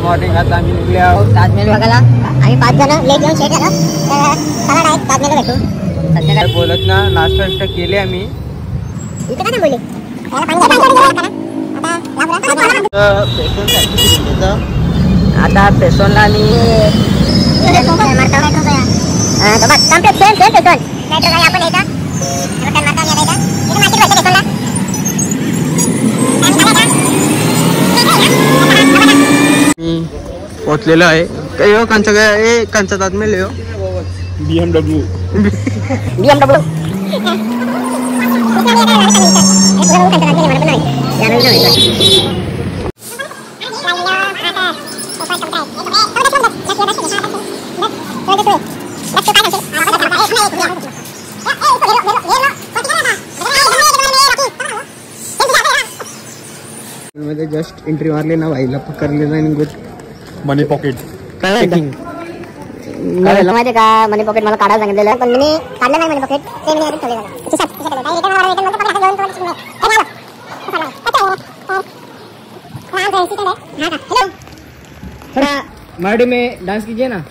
Morning आता आम्ही निघले आहोत ताजमहल बघायला. आम्ही 5 जण लेट येऊन शेट झालो. चला डायरेक्ट ताजमहल भेटू. सध्या बोलत ना नाश्ता केले आम्ही. इथे काय बोलले आता पेसोनला आम्ही पोचलेलो आहे. काही हो कांचा काय कांचा ताजमहल हो BMW. मध्ये जस्ट एंट्री मारली ना भाईला पकडलेला आणि गुड मनी पॉकेट काय माहिती का मनी पॉकेट मला काढायला सांगितलेलं पण मी काढलं नाही मनी पॉकेट. ते मी मराठी में डांस कीजिए ना.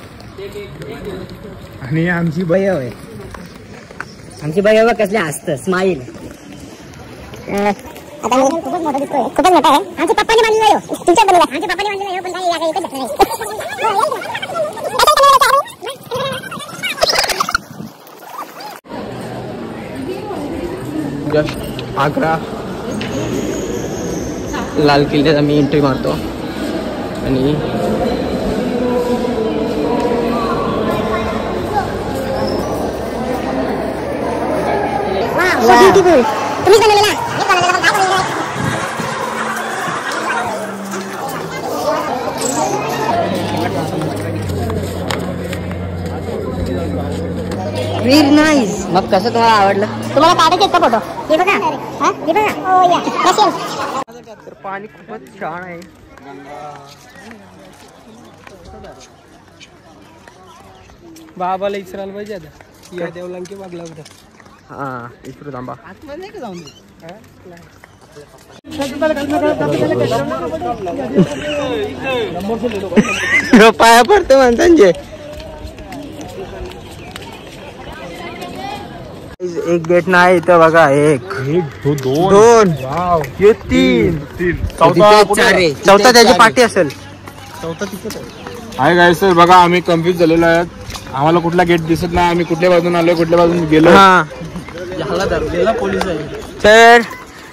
आणि आमची बाई आहे. आमची बाई बाबा कसले हसतं स्माईल. आता खूपच मोठा दिसतोय. खूपच मोठा आहे. आमच्या पप्पाने बांधलेला आहे. तुमच्या बनवला आमच्या पप्पाने बांधलेला आहे पण काही या काही नाही. जस्ट आग्रा लाल किल्ल्यात आम्ही एंट्री मारतो आणि ब्युटिफुल. तुम्ही बनवलेला व्हेरी नाईस. मग कसं तुम्हाला आवडलं? तुम्हाला काढायचे का फोटो? हे बघा. हा हे बघा. ओ या तर पाणी खूपच छान आहे. बाबाला इसरायला पाहिजे आता. या देवलांकी मागला होता. हा इसरू थांबा. आतमध्ये का जाऊन पाया पडतो माणसांचे. एक गेट नाही इथं बघा. एक दोन हे तीन चौथा त्याची पार्टी असेल. हाय गाइस सर बघा आम्ही कन्फ्युज झालेलो आहे. आम्हाला कुठला गेट दिसत नाही. आम्ही कुठल्या बाजून आलोय कुठल्या बाजून गेलो. ह्याला धरलेला पोलीस आहे. तर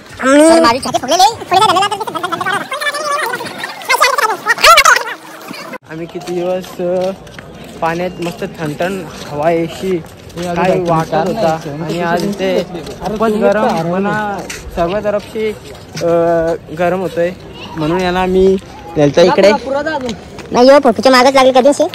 आम्ही किती दिवस पाण्यात मस्त थंडथंड हवा एशी काय वाटत होता आणि आज ते खूपच गरम म्हणा सर्व तरफशी गरम होतोय म्हणून यांना मी त्यांच्या इकडे नाही हो फोटोच्या मागच लागली कधी असे.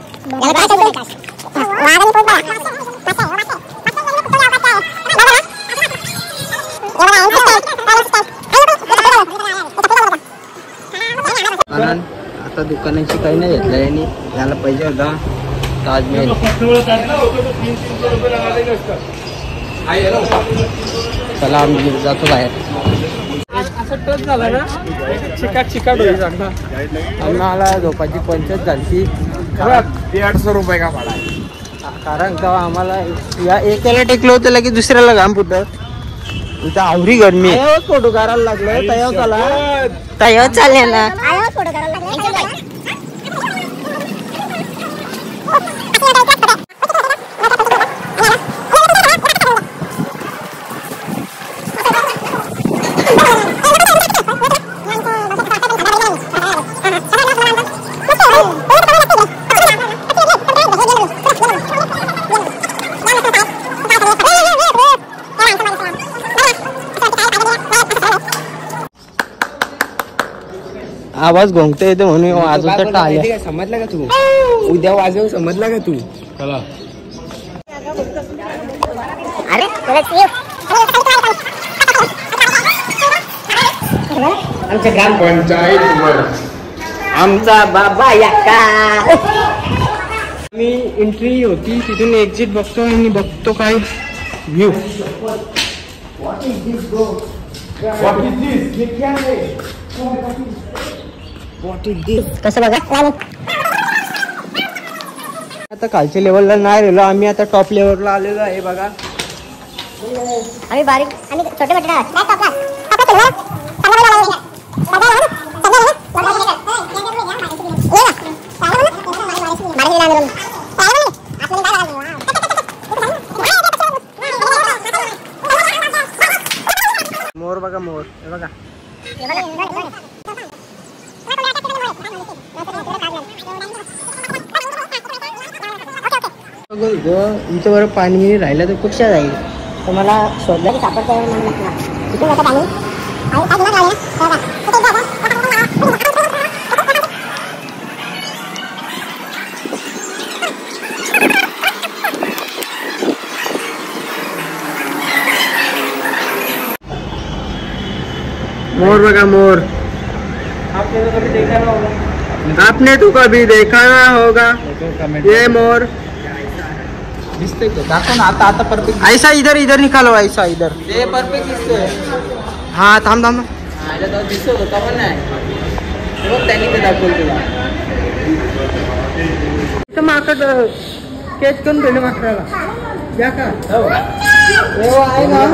आता दुकानाची काही नाही घेतलं यांनी. याला पाहिजे होता ताजमहल. चला आम्ही जातो बाहेर. असं टच झाला ना चिकाट होईल चांगला. आम्हाला झोपाची पंचायत झाली. 800 रुपये का भाडा. कारण तेव्हा आम्हाला या एकाला टेकलं होतं लगेच दुसऱ्याला घाम फुटत. इथं आवरी गरमी फोटो करायला लागलं. तयाव चालले ना. आवाज घोंगते येतो म्हणून वाजवत टाळ्या. समजला का तू? उद्या वाजव समजला का तू? चला अरे आमच्या ग्रामपंचायत आमचा बाबा याका. मी एंट्री होती तिथून एक्झिट बघतो आणि बघतो काय व्ह्यू. कसं बघा. आता खालच्या लेवलला नाही राहिलो आम्ही, आता टॉप लेवलला आलेलो आहे बघा. आम्ही बारीक आम्ही छोटे मोठे मोर बघा, मोर हे बघा. इथं बरं पाणी राहिलं तर कुठच्या जाईल, तर मला शोधलं की सापडता येईल म्हणून तिथे जातं पाणी. मोर बघा, मोर. आपने तो कभी देखा ना होगा ये मोर. दिसते दाखव ना आता. आता परफेक्ट ऐसा इधर इधर निकालो, ऐसा इधर. ते परफेक्ट दिसतोय. हा थांब थांब. दिसत होता पण नाही, त्यांनी ते दाखवलं तुला. माकड कॅच करून ठेवले माकडाला या का आहे ना.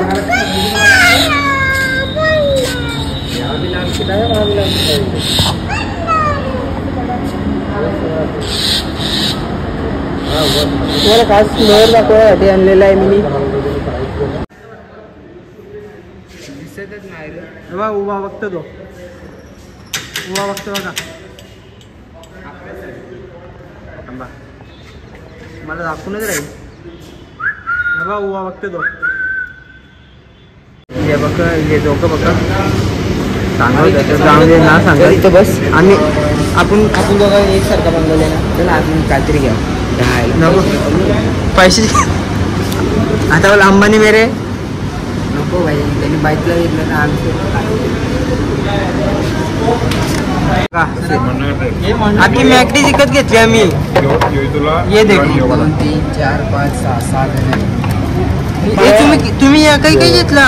मला खास मोर दाखवायसाठी आणलेला आहे मी. दिसतच नाही रे. बघा उभा बघतो तो, उभा बघतो बघा. थांबा मला दाखवूनच राहील. बघा उभा बघतो तो. हे बघ, हे डोकं बघा. सांगा जाऊ दे ना, सांगा इथं बस. आम्ही आपण दोघं एकसारखा बनवले ना, तर आपण काहीतरी घ्या. नको पैसे आता बोला अंबानी मेरे नको भाई. त्यांनी बाईकला घेतलं ना आम्ही मॅकडी विकत घेतली आम्ही. ये देखो 2 3 4 5 6 7 तुम्ही काही काही घेतला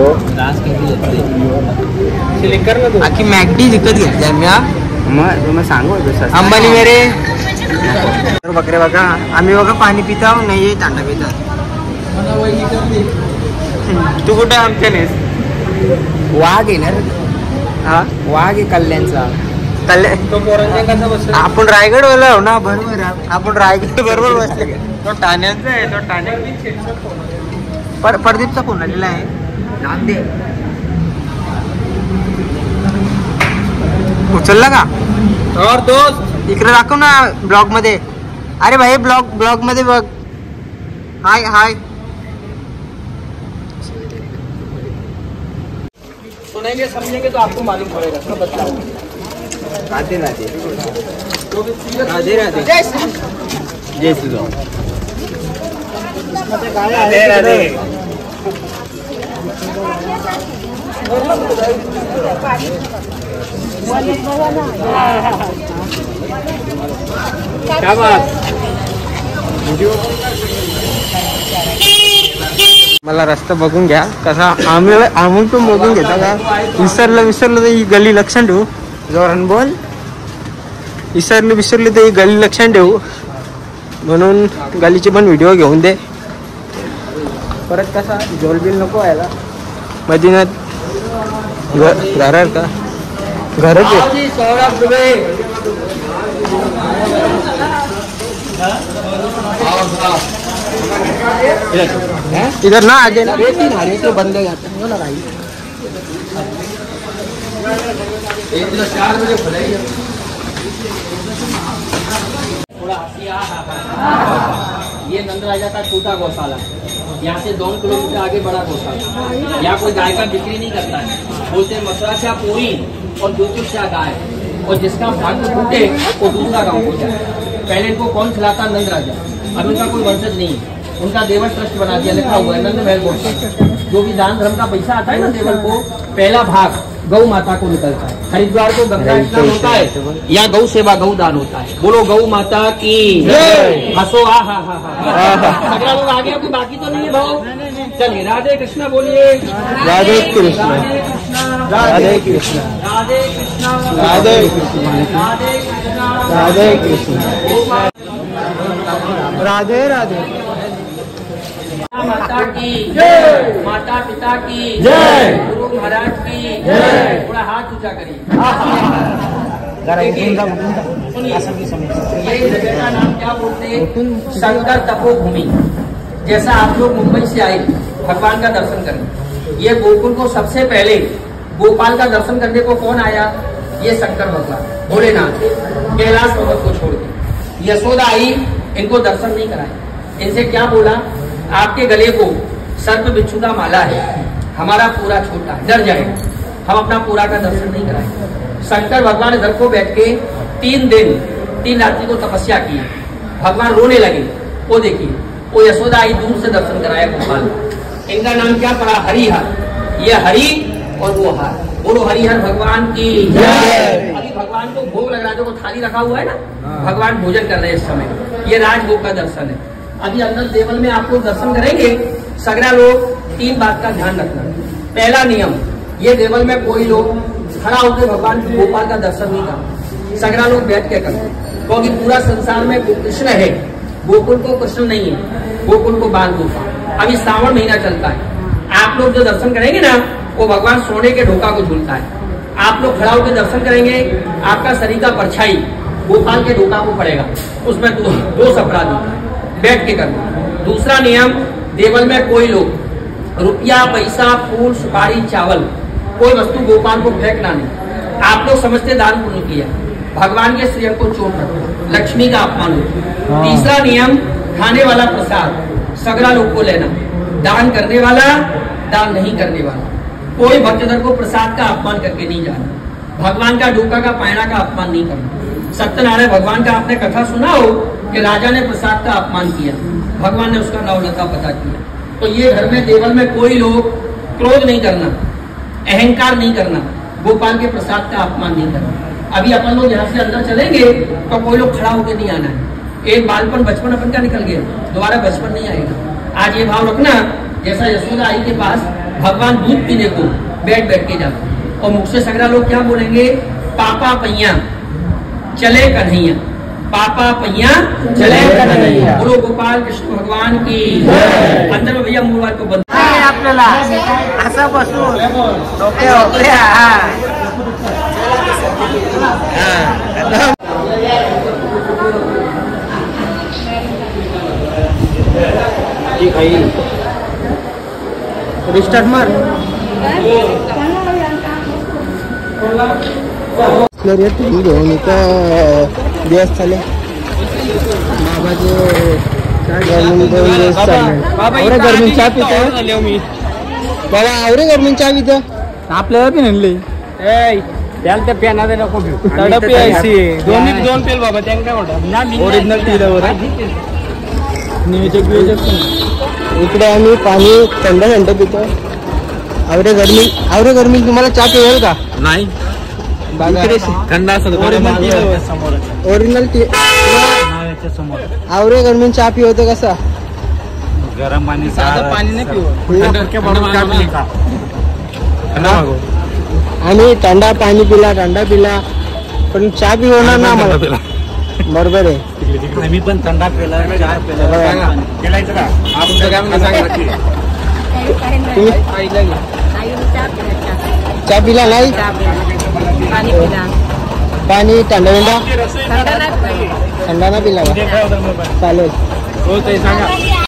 आखी मॅकडी विकत घेतली आम्ही. मग तुम्ही सांगू अंबानी मेरे बकरे बघा. आम्ही बघा पाणी पिता नाही तांडा पितात. तू कुठे आमच्या नेस वाघ आहे ना. हा वाघ आहे कल्याणचा. कल्याण आपण रायगड वाला हो ना. बरोबर आपण रायगड बरोबर बसले. तो ठाण्याचा आहे. तो ठाण्या प्रदीपचा फोन आलेला आहे. नांदे उचलला का और दोस्त इकडे दाखव ना ब्लॉग मध्ये. अरे भाई ब्लॉग मध्ये बघ. हाय हाय. सुनेंगे समझेंगे तो आपको मालूम पड़ेगा. सब बताओ. राधे राधे. राधे राधे. जय श्री राम. राधे राधे. क्या बात. मला रस्ता बघून घ्या कसा. आम्ही पण बघून घेता का. विसरलं तर ही गली लक्षण ठेवू. जोरान बोल. विसरलं तर ही गली लक्षण ठेवू म्हणून गलीची पण व्हिडिओ घेऊन दे. परत कसा जोलबिल नको व्हायला. मदिनात घर का घरच आहे. इधर ना आजे ना रेती बंद जाता ना भाई. 4 बजे खुलेगी. ये नंदराजा का छोटा गौशाला है. यहाँ से 2 किलोमीटर आगे बड़ा गौशाला. यहाँ कोई गाय का बिक्री नहीं करता है. बोलते मथुरा से पूरी और दूसरी से गाय, और जिसका भाग्य टूटे वो दूसरा गाँव हो जाए. पहले इनको कौन खिलाता? नंदराजा. अब इनका कोई वंशज नहीं है. उनका देवल ट्रस्ट बना दिया, लिखा हुआ है नंद महल गौशाला. जो भी दान धर्म का पैसा आता है ना देवल को, पहला भाग गौ माता को निकलता है. हरिद्वार को गंगा स्नान होता है, या गौ सेवा गौ दान होता है. बोलो गौ माता की हंसो. अगला लोग आगे, अभी बाकी तो नहीं है भाव. चलिए राधे कृष्णा बोलिए। राधे कृष्ण राधे कृष्ण राधे कृष्णा राधे कृष्ण राधे कृष्णा राधे कृष्ण राधे राधे। माता की जय, माता पिता की जय, गुरु महाराज की जय। थोड़ा हाथ ऊंचा करिए। सुनिए, ये जगह का नाम क्या बोलते हैं? शंकर तपोभूमि। जैसा आप लोग मुंबई से आए भगवान का दर्शन करने, ये गोकुल को सबसे पहले गोपाल का दर्शन करने को कौन आया? ये शंकर भगवान भोलेनाथ कैलाश पर्वत को छोड़ के। यशोदा आई, इनको दर्शन नहीं कराए। इनसे क्या बोला? आपके गले को सर्प बिच्छू का माला है, हमारा पूरा छोटा है, डर जाएगा, हम अपना पूरा का दर्शन नहीं कराएंगे। शंकर भगवान इधर को बैठ के 3 दिन 3 रात्रि को तपस्या की। भगवान रोने लगे। वो देखिए, वो यशोदा आई, दूर से दर्शन कराया गोपाल। इनका नाम क्या पड़ा? हरिहर। ये हरि और वो हर। बोलो हरिहर भगवान की जय। अभी भगवान को भोग लग रहा है, जो थाली रखा हुआ है ना, भगवान भोजन कर रहे हैं इस समय। ये राजभोग का दर्शन है। अभी अंदर देवल में आप लोग दर्शन करेंगे। सगरा लोग 3 बात का ध्यान रखना। पहला नियम, ये देवल में कोई लोग खड़ा होकर भगवान गोपाल का दर्शन नहीं करते। सगरा लोग बैठ के करते, क्योंकि पूरा संसार में कृष्ण है, गोकुल को कृष्ण नहीं है, गोकुल को बाल गोपाल। अभी श्रावण महीना चलता है। आप लोग जो दर्शन करेंगे ना, वो भगवान सोने के ढोका को झूलता है। आप लोग खड़ा होकर दर्शन करेंगे, आपका शरीर का परछाई गोपाल के ढोका को पड़ेगा, उसमें 2 अपराध होता है। बैठ के करना। दूसरा नियम, देवल में कोई लोग रुपया, पैसा, फूल, सुपारी, चावल, कोई वस्तु गोपाल को फेंकना नहीं। आप लोग समझते दान पुण्य किया, भगवान के श्री को चोट रखो, लक्ष्मी का अपमान हो। तीसरा नियम, खाने वाला प्रसाद सगरा लोग को लेना। दान करने वाला, दान नहीं करने वाला। कोई भक्तजन को प्रसाद का अपमान करके नहीं जाना। भगवान का ढोका का पैना का अपमान नहीं करना। सत्यनारायण भगवान का आपने कथा सुना हो कि राजा ने प्रसाद का अपमान किया, भगवान ने उसका नवलता पता किया। तो ये घर में देवल में कोई लोग क्रोध नहीं करना, अहंकार नहीं करना, गोपाल के प्रसाद का अपमान नहीं करना। अभी अपन लोग यहाँ से अंदर चलेंगे तो कोई लोग खड़ा होकर नहीं आना है। एक बालपन बचपन अपन का निकल गया, दोबारा बचपन नहीं आएगा। आज ये भाव रखना, जैसा यशोदा आई के पास भगवान दूध पीने को बैठ के जाते, और मुख से सगरा लोग क्या बोलेंगे? पापा पैया चले कन्हैया, पापा पैया चले कन्हैया। बोलो गोपाल कृष्ण भगवान की। अंदर में भैया मोबाइल को बंद आपल्याला असं बसून डोके रिस्टार्ट मार। घेऊन इथं दिवस चाले बाबाचे गर्मी चहा पितो बाबा, आवरे गर्मी चहा पितो आपल्याला पण आणले त्याला त्या पॅनाला नको घेऊ, दोन पेल बाबा, त्यांना काय म्हणतात ओरिजिनल टीवर नियोजक बियोजक। इकडे आम्ही पाणी थंड पितो। आवरे गर्मी तुम्हाला चहा पिवेल का? नाही, थंड ओरिजिनल टी समोर। आवरे गर्मी चहा पिवतो कसा? गरम पाणी, साधं पाणी नाही पिवत, आम्ही थंडा पाणी पिला पण चहा पिवणार ना आम्हाला। बरोबर आहे, मी पण थंडा पिला, चहा पिला का? चहा पिला नाही? पाणी थंडा थंडा ना पिला चालेल. हो ते सांगा.